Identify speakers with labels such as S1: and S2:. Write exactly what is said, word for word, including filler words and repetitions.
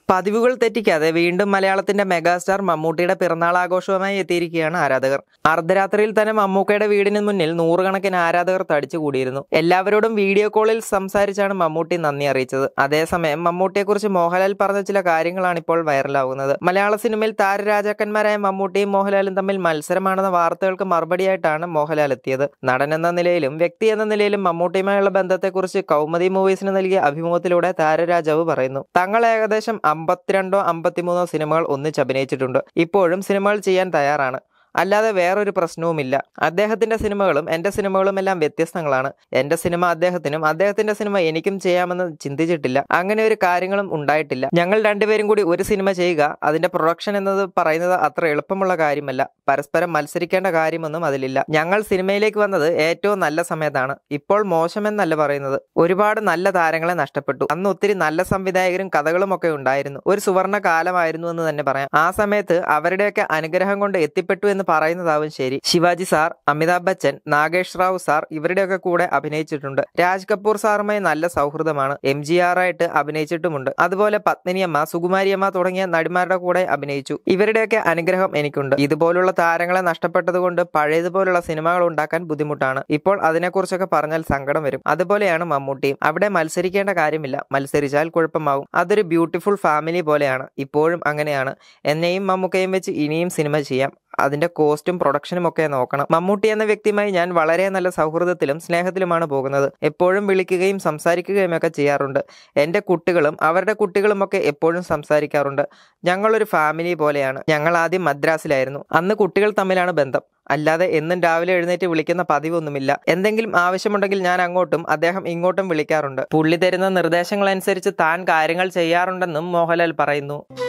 S1: പതിവുകൾ തെറ്റിക്കാതെ വീണ്ടും മലയാളത്തിന്റെ മെഗാസ്റ്റാർ മമ്മൂട്ടിയുടെ പിറന്നാൾ ആഘോഷവുമായി എത്തിയിരിക്കുകയാണ് ആരാധകർ. അർദ്ധരാത്രിയിൽ തന്നെ മമ്മൂക്കയുടെ വീടിന് മുന്നിൽ നൂറുകണക്കിന് ആരാധകർ തടിച്ചുകൂടിയിരുന്നു. എല്ലാവരോടും വീഡിയോ കോളിൽ സംസാരിച്ചാണ് മമ്മൂട്ടി നന്ദി അറിയിച്ചത്. അതേസമയം മമ്മൂട്ടിയെക്കുറിച്ച് മോഹൻലാൽ പറഞ്ഞ ചില കാര്യങ്ങളാണ് ഇപ്പോൾ വൈറലാകുന്നത്. മലയാള സിനിമയിൽ താരരാജാക്കന്മാരായ മമ്മൂട്ടിയും മോഹൻലാലും തമ്മിൽ മത്സരമാണെന്ന വാർത്തകൾക്ക് മറുപടിയായിട്ടാണ് മോഹൻലാൽ എത്തിയത്. നടൻ എന്ന നിലയിലും വ്യക്തി എന്ന നിലയിലും മമ്മൂട്ടിയുമായുള്ള ബന്ധത്തെക്കുറിച്ച് കൗമുദി മൂവീസിന് നൽകിയ അഭിമുഖത്തിലൂടെ താരരാജാവ് പറയുന്നു. തങ്ങൾ ഏകദേശം അമ്പത്തിരണ്ടോ അമ്പത്തിമൂന്നോ സിനിമകൾ ഒന്നിച്ച് അഭിനയിച്ചിട്ടുണ്ട്. ഇപ്പോഴും സിനിമകൾ ചെയ്യാൻ തയ്യാറാണ്. അല്ലാതെ വേറൊരു പ്രശ്നവുമില്ല. അദ്ദേഹത്തിന്റെ സിനിമകളും എൻ്റെ സിനിമകളും എല്ലാം വ്യത്യസ്തങ്ങളാണ്. എൻ്റെ സിനിമ അദ്ദേഹത്തിനും അദ്ദേഹത്തിന്റെ സിനിമ എനിക്കും ചെയ്യാമെന്ന് ചിന്തിച്ചിട്ടില്ല. അങ്ങനെ ഒരു കാര്യങ്ങളും ഉണ്ടായിട്ടില്ല. ഞങ്ങൾ രണ്ടുപേരും കൂടി ഒരു സിനിമ ചെയ്യുക, അതിന്റെ പ്രൊഡക്ഷൻ എന്നത് പറയുന്നത് അത്ര എളുപ്പമുള്ള കാര്യമല്ല. പരസ്പരം മത്സരിക്കേണ്ട കാര്യമൊന്നും അതിലില്ല. ഞങ്ങൾ സിനിമയിലേക്ക് വന്നത് ഏറ്റവും നല്ല സമയത്താണ്. ഇപ്പോൾ മോശമെന്നല്ല പറയുന്നത്. ഒരുപാട് നല്ല താരങ്ങളെ നഷ്ടപ്പെട്ടു. അന്ന് ഒത്തിരി നല്ല സംവിധായകരും കഥകളും ഒക്കെ ഉണ്ടായിരുന്നു. ഒരു സുവർണ കാലമായിരുന്നു എന്ന് തന്നെ പറയാം. ആ സമയത്ത് അവരുടെയൊക്കെ അനുഗ്രഹം കൊണ്ട് എത്തിപ്പെട്ടു എന്ന് പറയുന്നതാവും ശരി. ശിവാജി സാർ, അമിതാഭ് ബച്ചൻ, നാഗേഷ് റാവു സാർ ഇവരുടെയൊക്കെ കൂടെ അഭിനയിച്ചിട്ടുണ്ട്. രാജ് കപൂർ സാറുമായി നല്ല സൗഹൃദമാണ്. എം ജി ആർ ആയിട്ട് അഭിനയിച്ചിട്ടുമുണ്ട്. അതുപോലെ പത്മിനിയമ്മ, സുകുമാരിയമ്മ തുടങ്ങിയ നടിമാരുടെ കൂടെ അഭിനയിച്ചു. ഇവരുടെയൊക്കെ അനുഗ്രഹം എനിക്കുണ്ട്. ഇതുപോലുള്ള താരങ്ങളെ നഷ്ടപ്പെട്ടത് കൊണ്ട് പഴയതുപോലുള്ള സിനിമകൾ ഉണ്ടാക്കാൻ ബുദ്ധിമുട്ടാണ്. ഇപ്പോൾ അതിനെക്കുറിച്ചൊക്കെ പറഞ്ഞാൽ സങ്കടം വരും. അതുപോലെയാണ് മമ്മൂട്ടിയും. അവിടെ മത്സരിക്കേണ്ട കാര്യമില്ല. മത്സരിച്ചാൽ കുഴപ്പമാകും. അതൊരു ബ്യൂട്ടിഫുൾ ഫാമിലി പോലെയാണ്. ഇപ്പോഴും അങ്ങനെയാണ്. എന്നെയും മമ്മൂക്കയും വെച്ച് ഇനിയും സിനിമ ചെയ്യാം. അതിന്റെ കോസ്റ്റും പ്രൊഡക്ഷനും ഒക്കെ നോക്കണം. മമ്മൂട്ടി എന്ന വ്യക്തിയുമായി ഞാൻ വളരെ നല്ല സൗഹൃദത്തിലും സ്നേഹത്തിലുമാണ് പോകുന്നത്. എപ്പോഴും വിളിക്കുകയും സംസാരിക്കുകയും ഒക്കെ ചെയ്യാറുണ്ട്. എൻ്റെ കുട്ടികളും അവരുടെ കുട്ടികളും ഒക്കെ എപ്പോഴും സംസാരിക്കാറുണ്ട്. ഞങ്ങളൊരു ഫാമിലി പോലെയാണ്. ഞങ്ങൾ ആദ്യം മദ്രാസിലായിരുന്നു. അന്ന് കുട്ടികൾ തമ്മിലാണ് ബന്ധം. അല്ലാതെ എന്നും രാവിലെ എഴുന്നേറ്റ് വിളിക്കുന്ന പതിവൊന്നുമില്ല. എന്തെങ്കിലും ആവശ്യമുണ്ടെങ്കിൽ ഞാൻ അങ്ങോട്ടും അദ്ദേഹം ഇങ്ങോട്ടും വിളിക്കാറുണ്ട്. പുള്ളി തരുന്ന നിർദ്ദേശങ്ങൾ അനുസരിച്ച് താൻ കാര്യങ്ങൾ ചെയ്യാറുണ്ടെന്നും മോഹൻലാൽ പറയുന്നു.